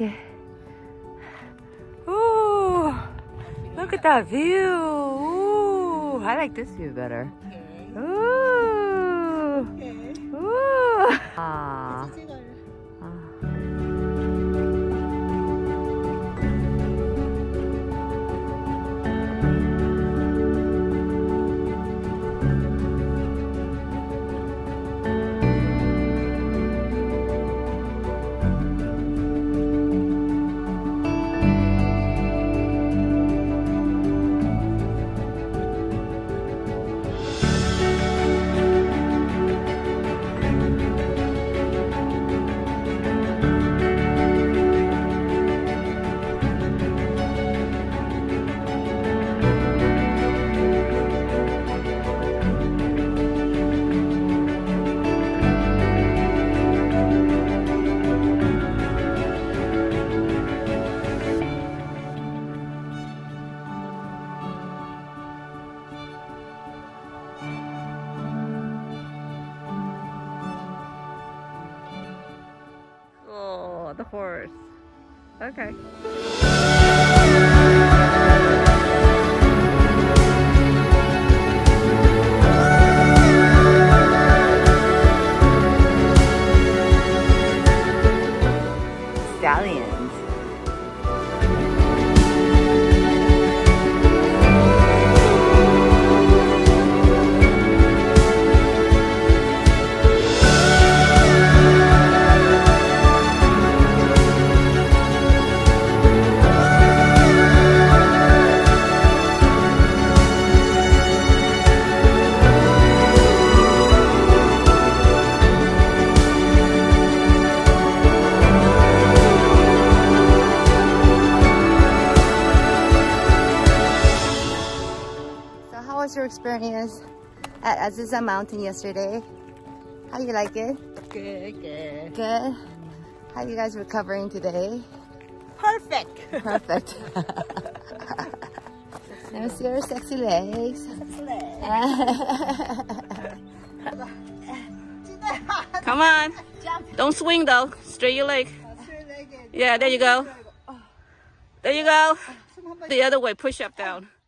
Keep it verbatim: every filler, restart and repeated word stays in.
Okay. Ooh, look at that view. Ooh, I like this view better. Okay. Ooh. Okay. Ooh. Ah. Oh, the horse. Okay. Stallions. How was your experience at Aziza Mountain yesterday? How you like it? Good, good. Good. How you guys recovering today? Perfect. Perfect. Let me see your sexy legs. Sexy legs. Come on. Don't swing though. Straight your leg. Yeah, there you go. There you go. The other way. Push up down.